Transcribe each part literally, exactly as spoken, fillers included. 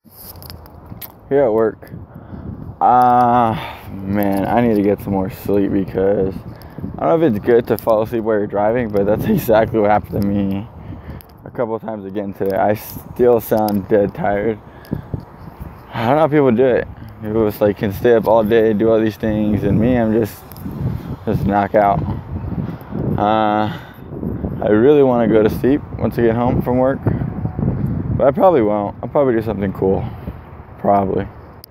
Here at work. Ah, uh, man, I need to get some more sleep because I don't know if it's good to fall asleep while you're driving, but that's exactly what happened to me a couple of times again today. I still sound dead tired. I don't know how people do it. People just like can stay up all day, do all these things, and me, I'm just just knock out. Uh, I really want to go to sleep once I get home from work, but I probably won't. I'll probably do something cool. Probably.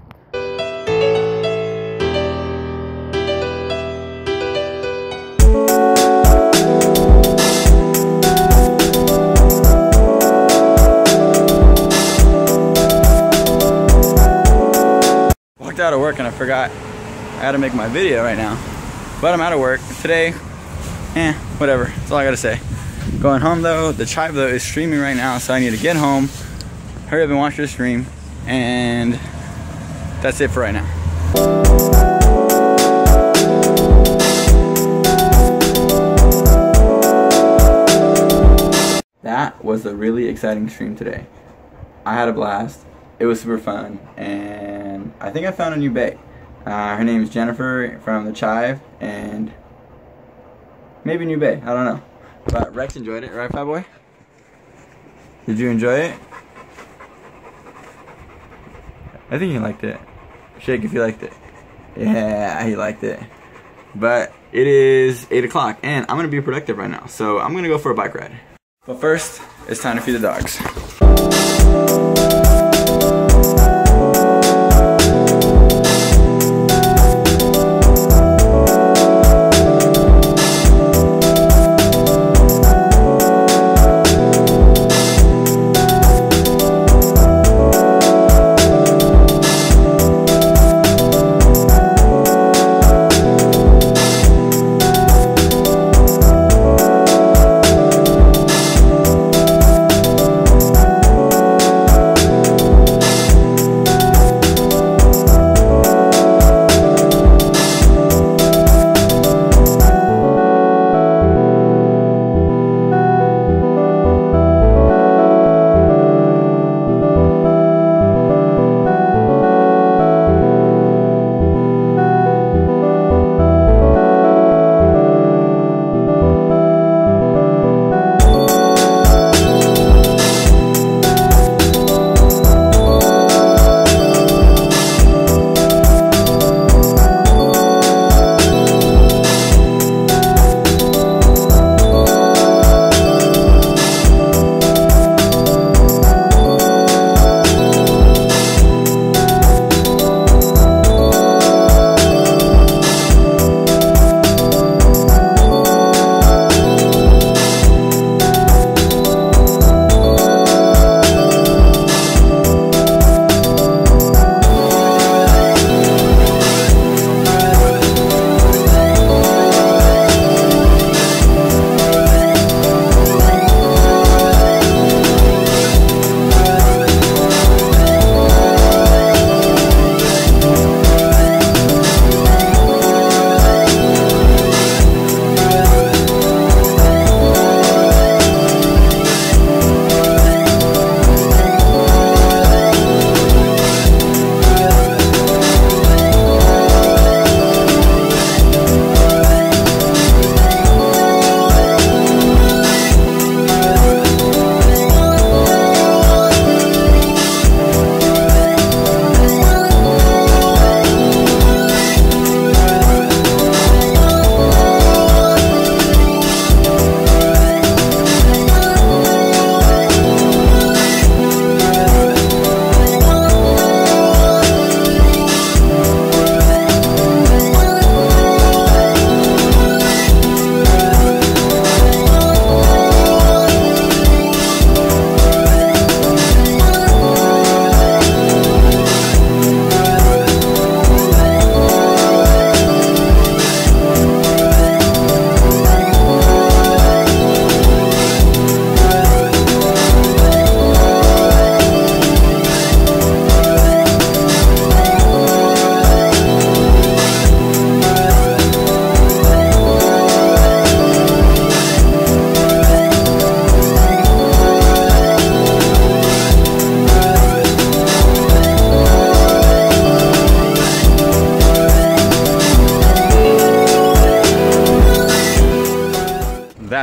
Walked out of work and I forgot I had to make my video right now. But I'm out of work today. Eh, whatever. That's all I gotta say. Going home though. The Chive though is streaming right now, so I need to get home, hurry up and watch the stream, and that's it for right now. That was a really exciting stream today. I had a blast. It was super fun, and I think I found a new bae. Uh, her name is Jennifer from the Chive, and maybe new bae, I don't know. But Rex enjoyed it, right, Fat Boy? Did you enjoy it? I think he liked it. Shake if you liked it. Yeah, he liked it. But it is eight o'clock, and I'm gonna be productive right now, so I'm gonna go for a bike ride. But first, it's time to feed the dogs.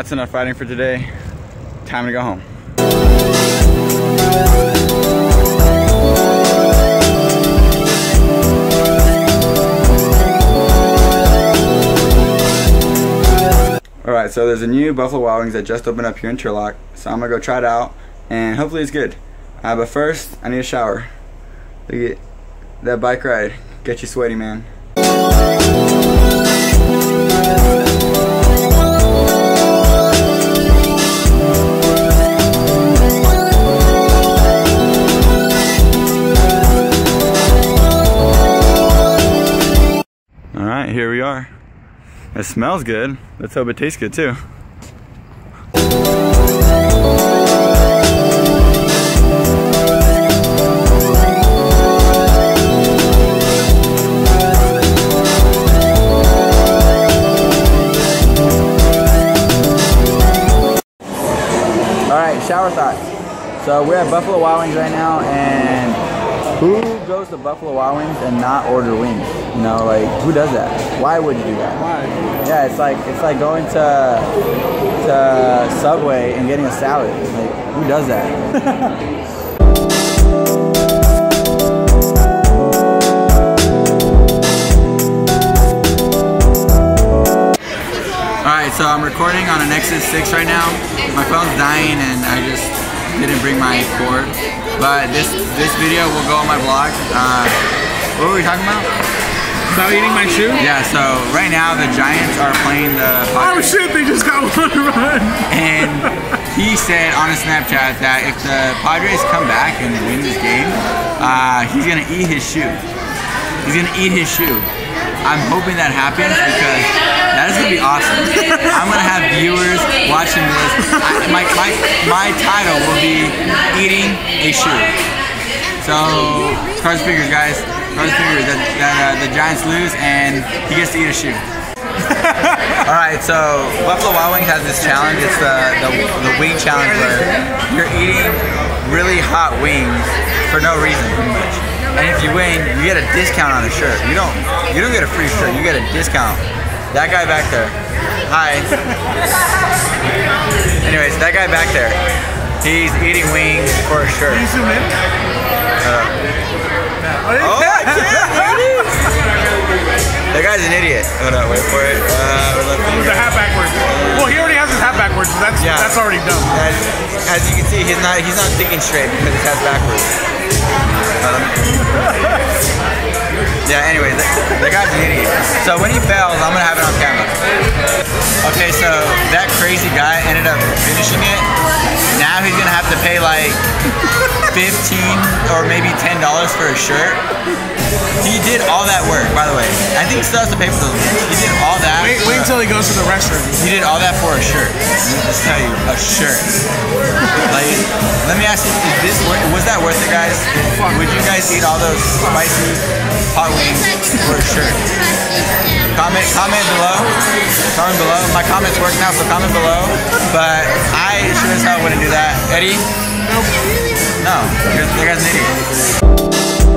that's enough fighting for today. Time to go home. Alright, so there's a new Buffalo Wild Wings that just opened up here in Turlock, so I'm gonna go try it out, and hopefully it's good. Uh, but first, I need a shower. Look at that bike ride. Get you sweaty, man. Alright, here we are. It smells good. Let's hope it tastes good too. Alright, shower thoughts. So we're at Buffalo Wild Wings right now, and who goes to Buffalo Wild Wings and not order wings? You know, like, who does that? Why would you do that? Why? Yeah, it's like it's like going to to Subway and getting a salad. Like, who does that? Alright, so I'm recording on a Nexus six right now. My phone's dying and I just didn't bring my cord. But this this video will go on my vlog. Uh, what were we talking about? About eating my shoe? Yeah, so right now the Giants are playing the Padres. Oh shit, they just got one run! And he said on his Snapchat that if the Padres come back and win this game, uh, he's gonna eat his shoe. He's gonna eat his shoe. I'm hoping that happens because that is gonna be awesome. I'm gonna have viewers watching this. I, my, my, my title will be eating a shoe. So, cross your fingers, guys. Cross your fingers that, that uh, the Giants lose and he gets to eat a shoe. Alright, so Buffalo Wild Wings has this challenge. It's the, the, the wing challenge where you're eating really hot wings for no reason, pretty much. And if you win, you get a discount on a shirt. You don't you don't get a free shirt, you get a discount. That guy back there. Hi. Anyways, that guy back there. He's eating wings for a shirt. Can you zoom in? Uh, oh, I can't! That guy's an idiot. Hold on, wait for it. Uh, With the hat backwards. Well, he already has his hat backwards, so that's yeah. that's already dumb. As, as you can see, he's not he's not thinking straight because his hat's backwards. Um, yeah. Anyway, the, the guy's an idiot. So when he fails, I'm gonna have it on camera. Okay, so that crazy guy ended up finishing it. Now he's gonna have to pay like fifteen or maybe ten dollars for a shirt. He did all that work, by the way. I think he still has to pay for those wings. He did all that. Wait, wait until he goes to the restroom. He did all that for a shirt. Let me just tell you, a shirt. Like, let me ask you, is this was that worth it, guys? Would you guys eat all those spicy hot wings for a shirt? Comment, comment below. Comment below. My comments work now, so comment below. But I sure as hell wouldn't do that. Eddie? Nope. No, that guy's an idiot.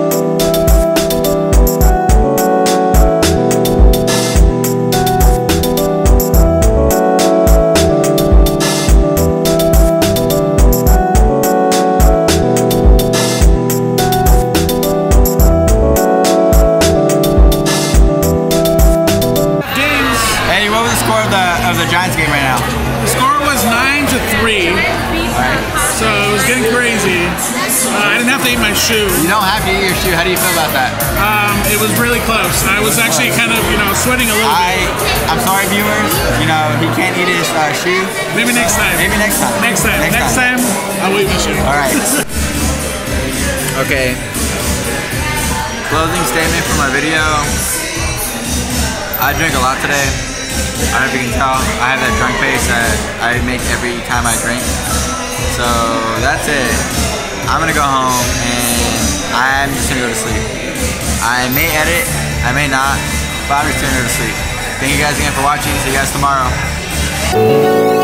Of the Giants game right now. The score was nine to three. Right. So it was getting crazy. Uh, I didn't have to eat my shoe. You don't have to eat your shoe. How do you feel about that? Um, it was really close. I was actually kind of, you know, sweating a little I, bit. I'm sorry, viewers. You know, he can't eat his uh, shoe. Maybe next time. Maybe next time. Next time. Next, next time. time, I'll eat my shoe. All right. Okay. Closing statement for my video. I drank a lot today. I don't know if you can tell, I have that drunk face that I make every time I drink. So that's it. I'm gonna go home and I'm just gonna go to sleep. I may edit, I may not, but I'm just gonna go to sleep. Thank you guys again for watching. See you guys tomorrow.